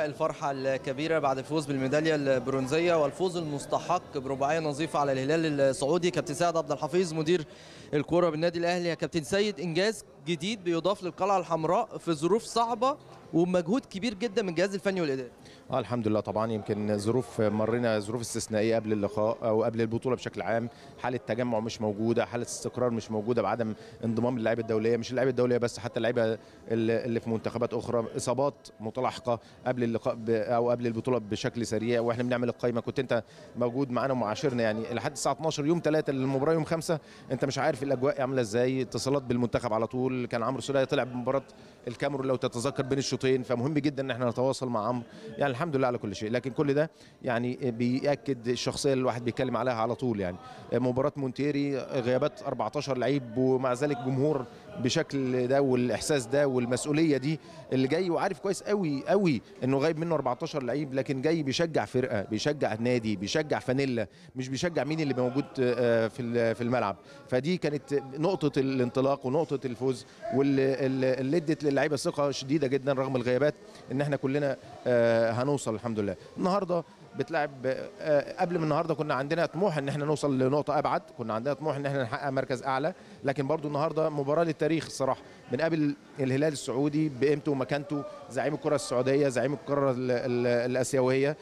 الحقيقه الفرحه الكبيره بعد الفوز بالميداليه البرونزيه والفوز المستحق برباعيه نظيفه على الهلال السعودي. كابتن سيد عبد الحفيظ مدير الكوره بالنادي الاهلي. يا كابتن سيد، انجاز جديد بيضاف للقلعه الحمراء في ظروف صعبه ومجهود كبير جدا من الجهاز الفني والاداري. الحمد لله. طبعا يمكن مرينا ظروف استثنائيه قبل اللقاء او قبل البطوله بشكل عام. حاله تجمع مش موجوده، حاله استقرار مش موجوده بعدم انضمام اللعيبه الدوليه، مش اللعيبه الدوليه بس، حتى اللعيبه اللي في منتخبات اخرى. اصابات متلاحقه قبل اللقاء او قبل البطوله بشكل سريع، واحنا بنعمل القائمه كنت انت موجود معانا ومعاشرنا يعني لحد الساعه 12 يوم 3 للمباراه يوم 5. انت مش عارف الاجواء عامله ازاي، اتصالات بالمنتخب على طول. كان عمرو سوليه طلع بمباراه الكاميرون لو تتذكر بين الشوطين، فمهم جدا ان احنا نتواصل مع عمرو. يعني الحمد لله على كل شيء، لكن كل ده يعني بيأكد الشخصيه اللي الواحد بيتكلم عليها على طول. يعني مباراه مونتيري غيابات 14 لعيب، ومع ذلك جمهور بشكل ده والاحساس ده والمسؤوليه دي اللي جاي وعارف كويس قوي قوي انه غايب منه 14 لعيب، لكن جاي بيشجع فرقه، بيشجع النادي، بيشجع فانيلا، مش بيشجع مين اللي موجود في الملعب. فدي كانت نقطه الانطلاق ونقطه الفوز، واللي ادت للعيبه ثقه شديده جدا رغم الغيابات ان احنا كلنا هنوصل الحمد لله. النهارده بتلعب قبل من النهارده كنا عندنا طموح ان احنا نوصل لنقطه ابعد، كنا عندنا طموح ان احنا نحقق مركز اعلى، لكن برضو النهارده مباراه للتاريخ الصراحه. بنقابل الهلال السعودي بقيمته ومكانته، زعيم الكره السعوديه، زعيم القاره الاسيويه،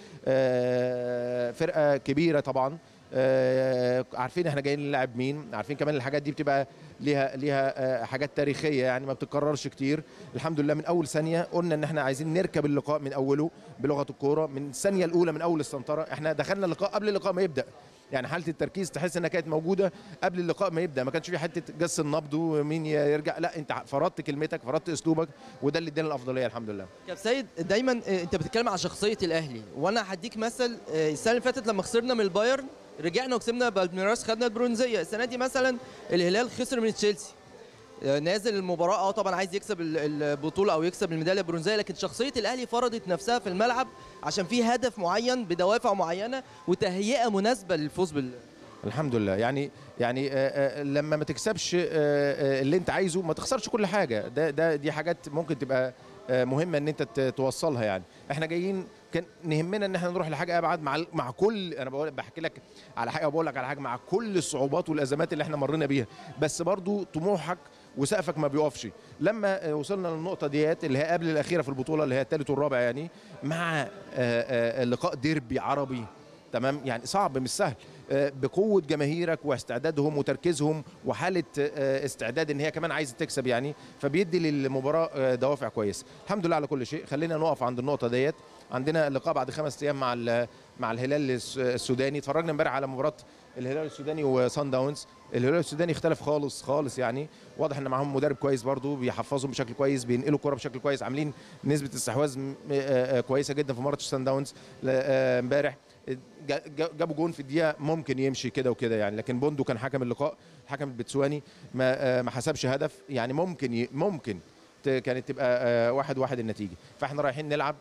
فرقه كبيره طبعا. عارفين احنا جايين نلعب مين، عارفين كمان الحاجات دي بتبقى ليها حاجات تاريخيه يعني ما بتتكررش كتير. الحمد لله من اول ثانيه قلنا ان احنا عايزين نركب اللقاء من اوله بلغه الكوره، من الثانيه الاولى من اول السنطره. احنا دخلنا اللقاء قبل اللقاء ما يبدا، يعني حاله التركيز تحس انها كانت موجوده قبل اللقاء ما يبدا، ما كانش في حته جس النبض ومين يرجع، لا انت فرضت كلمتك، فرضت اسلوبك، وده اللي ادانا الافضليه الحمد لله. كابتن سيد، دايما انت بتتكلم عن شخصيه الاهلي، وانا هديك مثل. السنه اللي فاتت لما خسرنا من البايرن رجعنا وكسبنا بالميراس، خدنا البرونزيه. السنه دي مثلا الهلال خسر من تشيلسي، نازل المباراه طبعا عايز يكسب البطوله او يكسب الميداليه البرونزيه، لكن شخصيه الاهلي فرضت نفسها في الملعب عشان في هدف معين بدوافع معينه وتهيئه مناسبه للفوز الحمد لله. يعني لما ما تكسبش اللي انت عايزه ما تخسرش كل حاجه. دي حاجات ممكن تبقى مهمه ان انت توصلها. يعني احنا جايين كان نهمنا ان احنا نروح لحاجه ابعد مع كل، انا بحكي لك على حاجه وبقول لك على حاجه، مع كل الصعوبات والازمات اللي احنا مرينا بيها، بس برضو طموحك وسقفك ما بيقفش. لما وصلنا للنقطه ديت اللي هي قبل الاخيره في البطوله اللي هي الثالث والرابع، يعني مع لقاء ديربي عربي تمام، يعني صعب مش سهل، بقوه جماهيرك واستعدادهم وتركيزهم وحاله استعداد ان هي كمان عايزه تكسب، يعني فبيدي للمباراه دوافع كويسه. الحمد لله على كل شيء. خلينا نقف عند النقطه ديت. عندنا لقاء بعد 5 ايام مع الهلال السوداني. اتفرجنا امبارح على مباراه الهلال السوداني وصن داونز. الهلال السوداني اختلف خالص خالص، يعني واضح ان معاهم مدرب كويس برضو بيحفظهم بشكل كويس، بينقلوا الكره بشكل كويس، عاملين نسبه استحواذ كويسه جدا في ماتش صن داونز امبارح. جابوا جون في الدقيقه ممكن يمشي كده وكده يعني، لكن بوندو كان حكم اللقاء، الحكم البتسواني ما حسبش هدف، يعني ممكن كانت تبقى 1-1 النتيجه. فاحنا رايحين نلعب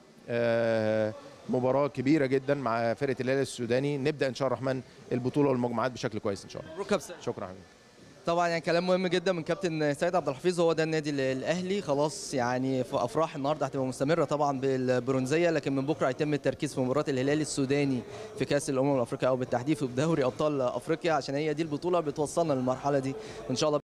مباراه كبيره جدا مع فرقه الهلال السوداني، نبدا ان شاء الله الرحمن البطوله والمجموعات بشكل كويس ان شاء الله. شكرا حبيبي. طبعا يعني كلام مهم جدا من كابتن سيد عبد الحفيظ. هو ده النادي الاهلي خلاص، يعني في افراح النهارده هتبقى مستمره طبعا بالبرونزيه، لكن من بكره هيتم التركيز في مباراه الهلال السوداني في كاس الامم الافريقيه او بالتحديد في دوري ابطال افريقيا، عشان هي دي البطوله بتوصلنا للمرحله دي، وان شاء الله